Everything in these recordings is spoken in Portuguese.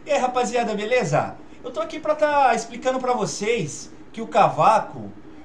E aí, rapaziada, beleza? Eu tô aqui pra estar explicando pra vocês que o cavaco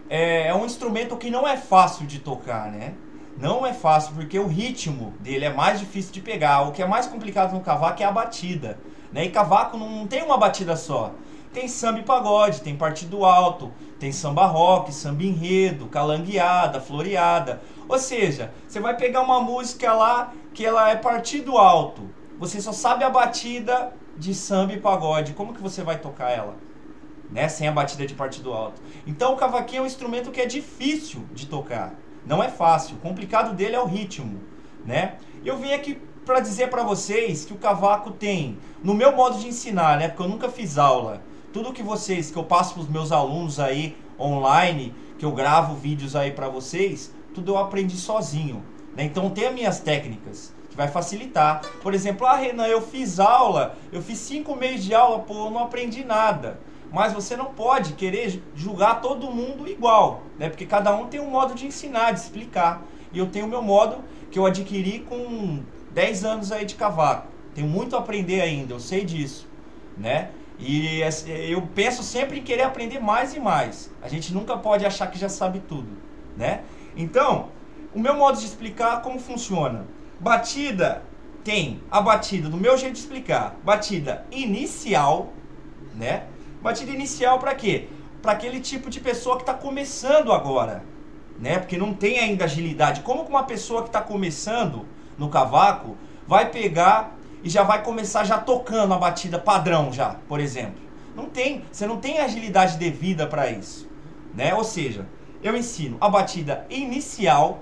é um instrumento que não é fácil de tocar, né? Não é fácil porque o ritmo dele é mais difícil de pegar. O que é mais complicado no cavaco é a batida, né? E cavaco não tem uma batida só. Tem samba e pagode, tem partido alto, tem samba rock, samba enredo, calangueada, floreada. Ou seja, você vai pegar uma música lá que ela é partido alto. Você só sabe a batida de samba e pagode. Como que você vai tocar ela, né? Sem a batida de partido alto. Então o cavaquinho é um instrumento que é difícil de tocar. Não é fácil. O complicado dele é o ritmo, né? Eu vim aqui para dizer para vocês que o cavaco tem, no meu modo de ensinar, né? Porque eu nunca fiz aula. Tudo que eu passo para os meus alunos aí online, que eu gravo vídeos aí para vocês, tudo eu aprendi sozinho, né? Então tem as minhas técnicas que vai facilitar. Por exemplo, Renan, eu fiz aula, eu fiz 5 meses de aula, pô, eu não aprendi nada. Mas você não pode querer julgar todo mundo igual, né? Porque cada um tem um modo de ensinar, de explicar. E eu tenho o meu modo que eu adquiri com 10 anos aí de cavaco. Tenho muito a aprender ainda, eu sei disso, né? E eu penso sempre em querer aprender mais e mais. A gente nunca pode achar que já sabe tudo, né? Então, o meu modo de explicar como funciona. Batida, tem a batida do meu jeito de explicar. Batida inicial, né? Batida inicial para quê? Para aquele tipo de pessoa que está começando agora, né? Porque não tem ainda agilidade. Como que uma pessoa que está começando no cavaco vai pegar e já vai começar já tocando a batida padrão já, por exemplo? Não tem, você não tem agilidade devida para isso, né? Ou seja, eu ensino a batida inicial.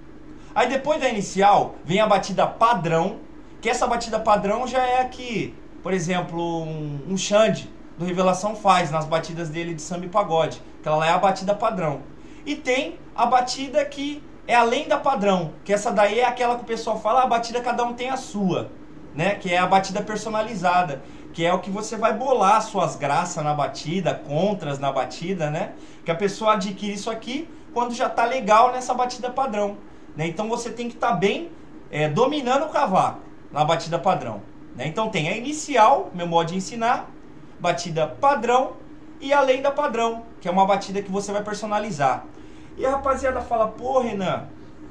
Aí depois da inicial vem a batida padrão, que essa batida padrão já é aqui, por exemplo, um Xande do Revelação faz nas batidas dele de samba e pagode, que ela é a batida padrão. E tem a batida que é além da padrão, que essa daí é aquela que o pessoal fala, a batida cada um tem a sua, né? Que é a batida personalizada, que é o que você vai bolar suas graças na batida, contras na batida, né? Que a pessoa adquire isso aqui quando já tá legal nessa batida padrão, né? Então você tem que estar bem dominando o cavaco na batida padrão, né? Então tem a inicial, meu modo de ensinar, batida padrão e além da padrão, que é uma batida que você vai personalizar. E a rapaziada fala, pô, Renan,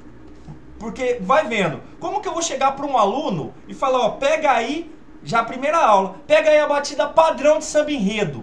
porque vai vendo, como que eu vou chegar para um aluno e falar, ó, pega aí, já a primeira aula, pega aí a batida padrão de samba enredo.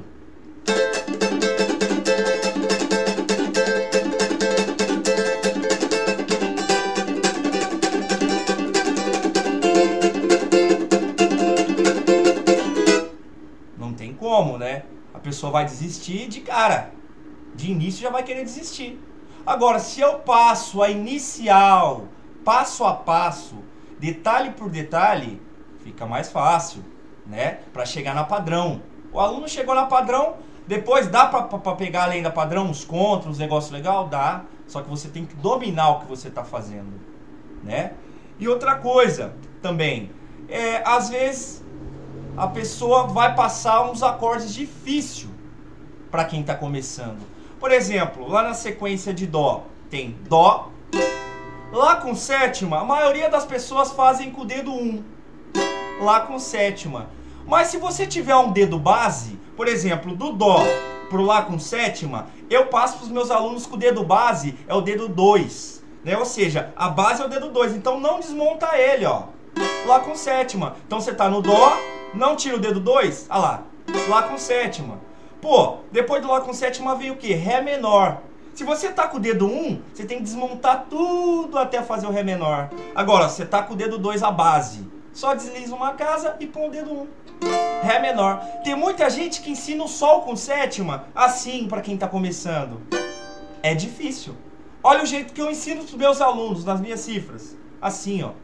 Não tem como, né? A pessoa vai desistir de cara. De início já vai querer desistir. Agora, se eu passo a inicial, passo a passo, detalhe por detalhe, fica mais fácil, né? Para chegar na padrão. O aluno chegou na padrão, depois dá para pegar além da padrão, os contras, os negócios legais? Dá. Só que você tem que dominar o que você está fazendo, né? E outra coisa também, às vezes a pessoa vai passar uns acordes difíceis para quem está começando. Por exemplo, lá na sequência de Dó, tem Dó. Lá com sétima, a maioria das pessoas fazem com o dedo 1. Lá com sétima. Mas se você tiver um dedo base, por exemplo, do Dó pro Lá com sétima, eu passo para os meus alunos que o dedo base é o dedo 2. Né? Ou seja, a base é o dedo 2. Então não desmonta ele, ó. Lá com sétima. Então você tá no Dó, não tira o dedo 2, olha lá, Lá com sétima. Pô, depois do Lá com sétima vem o que? Ré menor. Se você tá com o dedo 1, você tem que desmontar tudo até fazer o Ré menor. Agora, você tá com o dedo 2 a base. Só desliza uma casa e põe o dedo 1. Ré menor. Tem muita gente que ensina o Sol com sétima assim para quem tá começando. É difícil. Olha o jeito que eu ensino pros meus alunos nas minhas cifras. Assim, ó.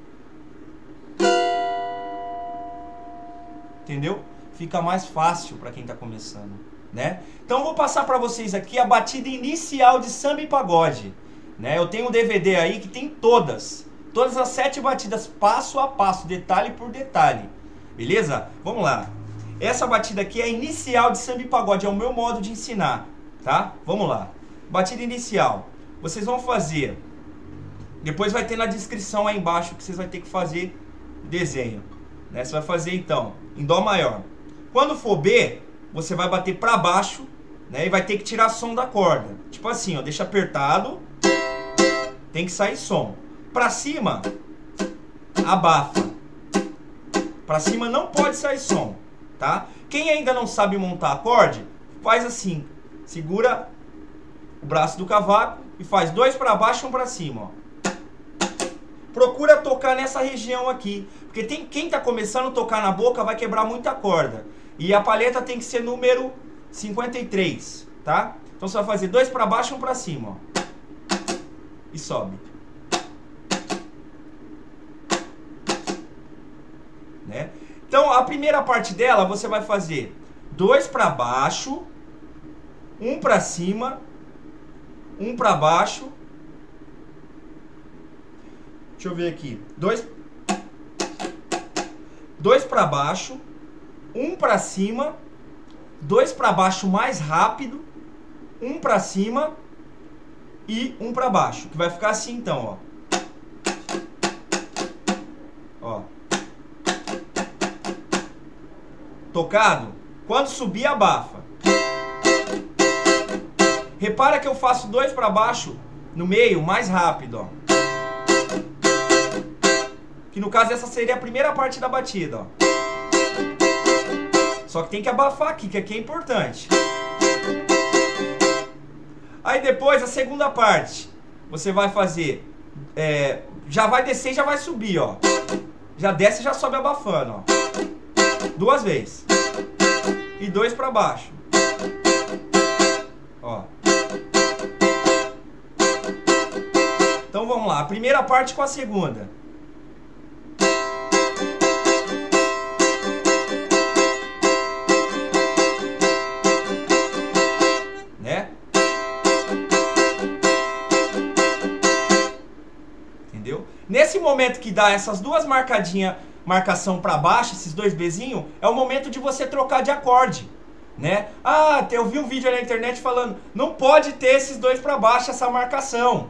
Entendeu? Fica mais fácil para quem está começando, né? Então eu vou passar para vocês aqui a batida inicial de samba e pagode, né? Eu tenho um DVD aí que tem todas as 7 batidas passo a passo, detalhe por detalhe, beleza? Vamos lá. Essa batida aqui é a inicial de samba e pagode, é o meu modo de ensinar, tá? Vamos lá. Batida inicial. Vocês vão fazer, depois vai ter na descrição aí embaixo que vocês vão ter que fazer desenho. Né? Você vai fazer então em Dó maior, Quando for B, você vai bater para baixo, né? E vai ter que tirar som da corda. Tipo assim, ó, deixa apertado, tem que sair som. Para cima, abafa. Para cima não pode sair som, tá? Quem ainda não sabe montar acorde, faz assim, segura o braço do cavaco e faz 2 para baixo e 1 para cima, ó. Procura tocar nessa região aqui, porque quem tá começando a tocar na boca vai quebrar muita corda. E a palheta tem que ser número 53, tá? Então você vai fazer 2 para baixo e 1 para cima, ó. E sobe. Né? Então a primeira parte dela você vai fazer 2 para baixo, 1 para cima, 1 para baixo. Deixa eu ver aqui. 2 para baixo, 1 para cima, 2 para baixo mais rápido, 1 para cima e 1 para baixo. Que vai ficar assim então, ó. Ó. Tocado? Quando subir, abafa. Repara que eu faço 2 para baixo no meio mais rápido, ó. Que no caso essa seria a primeira parte da batida, ó. Só que tem que abafar aqui, que aqui é importante. Aí depois a segunda parte, você vai fazer, já vai descer e já vai subir, ó. Já desce e já sobe abafando, ó. 2 vezes. E 2 para baixo. Ó. Então vamos lá, a primeira parte com a segunda. Nesse momento que dá essas duas marcadinhas, marcação para baixo, esses 2 Bzinhos, é o momento de você trocar de acorde, né? Ah, eu vi um vídeo aí na internet falando, não pode ter esses 2 para baixo, essa marcação.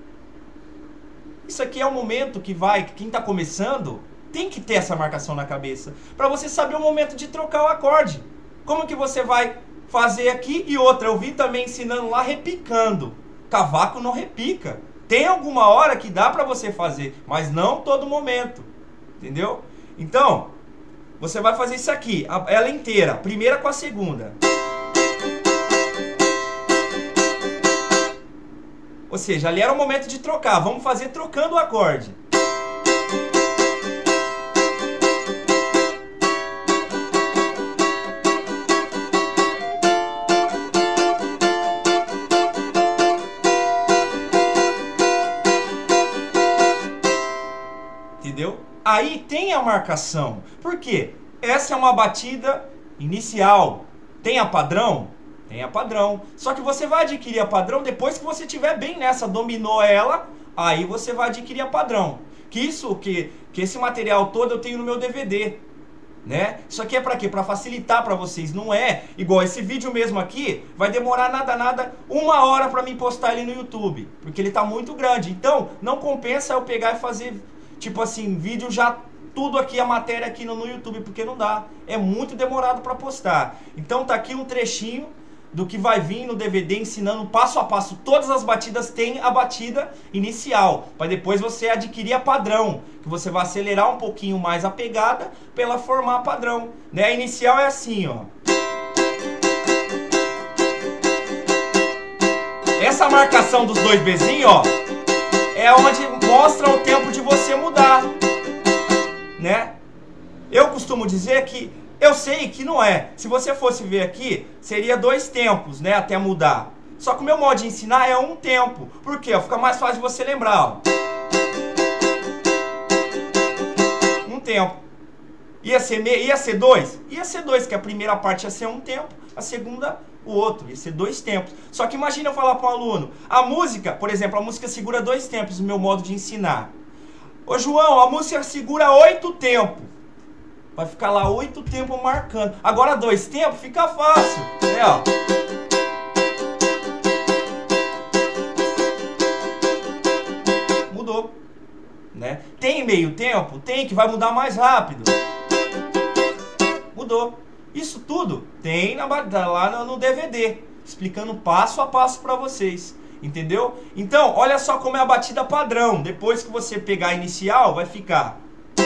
Isso aqui é o momento que quem está começando, tem que ter essa marcação na cabeça, para você saber o momento de trocar o acorde. Como que você vai fazer aqui e outra? Eu vi também ensinando lá repicando. Cavaco não repica. Tem alguma hora que dá pra você fazer, mas não todo momento, entendeu? Então, você vai fazer isso aqui, ela inteira, primeira com a segunda. Ou seja, ali era o momento de trocar, vamos fazer trocando o acorde. Entendeu? Aí tem a marcação. Por quê? Essa é uma batida inicial. Tem a padrão? Tem a padrão. Só que você vai adquirir a padrão depois que você estiver bem nessa, dominou ela, aí você vai adquirir a padrão. Que esse material todo eu tenho no meu DVD, né? Isso aqui é para quê? Para facilitar para vocês. Não é igual esse vídeo mesmo aqui, vai demorar nada 1 hora para mim postar ele no YouTube, porque ele tá muito grande. Então, não compensa eu pegar e fazer tipo assim, vídeo já tudo aqui, a matéria aqui no YouTube, porque não dá. É muito demorado para postar. Então tá aqui um trechinho do que vai vir no DVD ensinando passo a passo. Todas as batidas têm a batida inicial, para depois você adquirir a padrão, que você vai acelerar um pouquinho mais a pegada para ela formar padrão, né? A inicial é assim, ó. Essa marcação dos 2 Bzinhos, ó, é onde mostra o tempo de você mudar, né? Eu costumo dizer que, eu sei que não é. Se você fosse ver aqui, seria 2 tempos, né, até mudar. Só que o meu modo de ensinar é 1 tempo. Por quê? Fica mais fácil de você lembrar, ó. 1 tempo. Ia ser 2? Ia ser 2, que a primeira parte ia ser 1 tempo, a segunda o outro, ia ser 2 tempos. Só que imagina eu falar para um aluno, a música, por exemplo, a música segura 2 tempos no meu modo de ensinar. Ô João, a música segura 8 tempos. Vai ficar lá 8 tempos marcando. Agora 2 tempos fica fácil, né, ó. Mudou, né? Tem meio tempo? Tem, que vai mudar mais rápido. Mudou. Isso tudo tem lá no DVD, explicando passo a passo para vocês. Entendeu? Então, olha só como é a batida padrão. Depois que você pegar a inicial, vai ficar...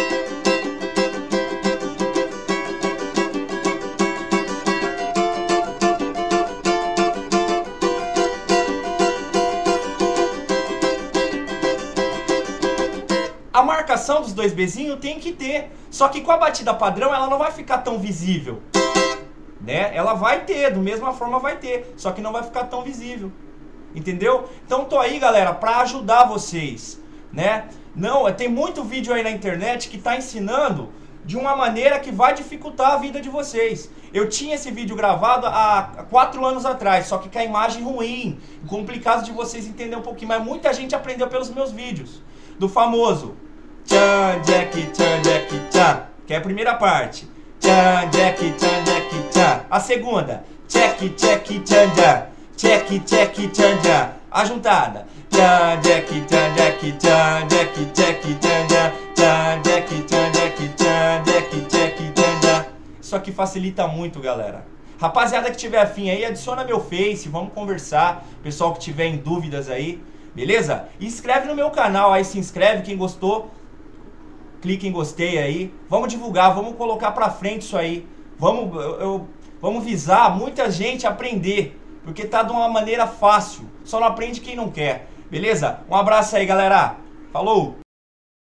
A marcação dos dois Bzinhos tem que ter. Só que com a batida padrão, ela não vai ficar tão visível. Né? Ela vai ter, da mesma forma vai ter. Só que não vai ficar tão visível. Entendeu? Então tô aí, galera, pra ajudar vocês, né? Não, tem muito vídeo aí na internet que tá ensinando de uma maneira que vai dificultar a vida de vocês. Eu tinha esse vídeo gravado há 4 anos atrás, só que com a imagem ruim, complicado de vocês entenderem um pouquinho, mas muita gente aprendeu pelos meus vídeos. Do famoso tchan, jack, tchan, que é a primeira parte. Tchan, jack, tchan. A segunda, check, tchan, tchan. Check, tchan, tchan. A juntada. Tchan, jack, tchan, jack, tchan, jack, check, tchan, tchan. Tchan, jack, tchan, jack, tchan, jack, check, tchan, tchan. Isso aqui facilita muito, galera. Rapaziada que tiver afim aí, adiciona meu Face, vamos conversar. Pessoal que tiver em dúvidas aí, beleza? E inscreve no meu canal aí, se inscreve, quem gostou. Clique em gostei aí. Vamos divulgar, vamos colocar pra frente isso aí. Vamos visar muita gente aprender. Porque tá de uma maneira fácil. Só não aprende quem não quer. Beleza? Um abraço aí, galera. Falou!